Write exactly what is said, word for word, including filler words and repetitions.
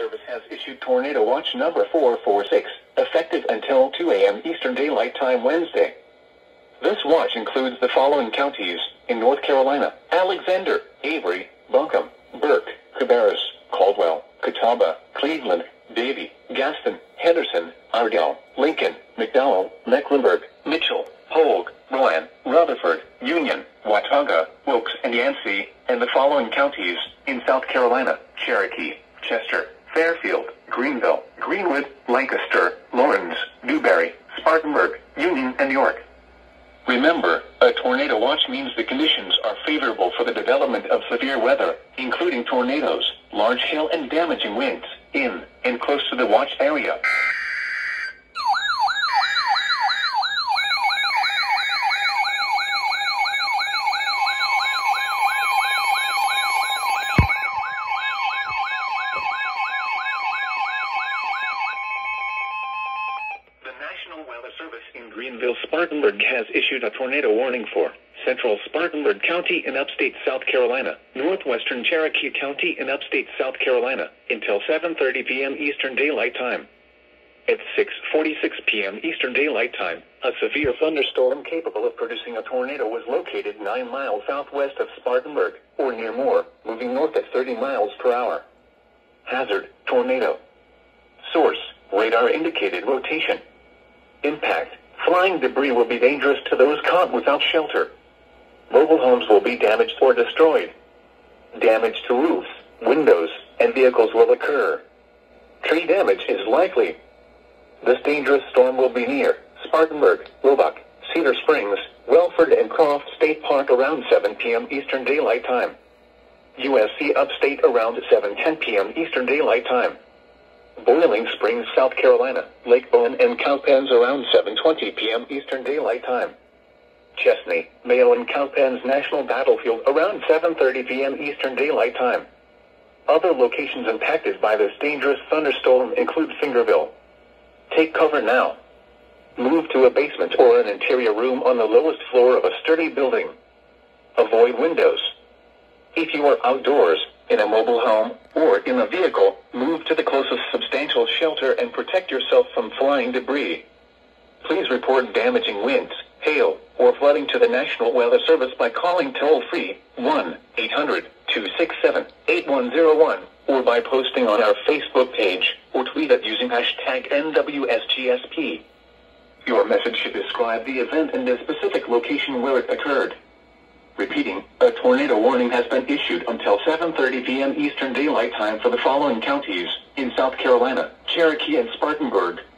Service has issued Tornado Watch number four four six, effective until two A M Eastern Daylight Time Wednesday. This watch includes the following counties in North Carolina: Alexander, Avery, Buncombe, Burke, Cabarrus, Caldwell, Catawba, Cleveland, Davie, Gaston, Henderson, Ardell, Lincoln, McDowell, Mecklenburg, Mitchell, Hogue, Rowan, Rutherford, Union, Watauga, Wilkes, and Yancey, and the following counties in South Carolina: Cherokee, Chester, Fairfield, Greenville, Greenwood, Lancaster, Laurens, Newberry, Spartanburg, Union, and York. Remember, a tornado watch means the conditions are favorable for the development of severe weather, including tornadoes, large hail, and damaging winds, in and close to the watch area. In Greenville-Spartanburg has issued a tornado warning for Central Spartanburg County in upstate South Carolina, northwestern Cherokee County in upstate South Carolina, until seven thirty p m Eastern Daylight Time. At six forty-six p m Eastern Daylight Time, a severe thunderstorm capable of producing a tornado was located nine miles southwest of Spartanburg, or near Moore, moving north at thirty miles per hour. Hazard: tornado. Source: radar indicated rotation. Impact: flying debris will be dangerous to those caught without shelter. Mobile homes will be damaged or destroyed. Damage to roofs, windows, and vehicles will occur. Tree damage is likely. This dangerous storm will be near Spartanburg, Roebuck, Cedar Springs, Welford, and Croft State Park around seven p m Eastern Daylight Time. U S C upstate around seven ten p m Eastern Daylight Time. Boiling Springs, South Carolina, Lake Bowen, and Cowpens around seven twenty p m Eastern Daylight Time. Chesney, Mayo, and Cowpens National Battlefield around seven thirty p m Eastern Daylight Time. Other locations impacted by this dangerous thunderstorm include Fingerville. Take cover now. Move to a basement or an interior room on the lowest floor of a sturdy building. Avoid windows. If you are outdoors, in a mobile home, or in a vehicle, move to the closest substantial shelter and protect yourself from flying debris. Please report damaging winds, hail, or flooding to the National Weather Service by calling toll-free one eight hundred, two six seven, eight one zero one, or by posting on our Facebook page, or tweet it using hashtag N W S G S P. Your message should describe the event and the specific location where it occurred. Repeating, a tornado warning has been issued until seven thirty p m Eastern Daylight Time for the following counties in South Carolina: Cherokee and Spartanburg.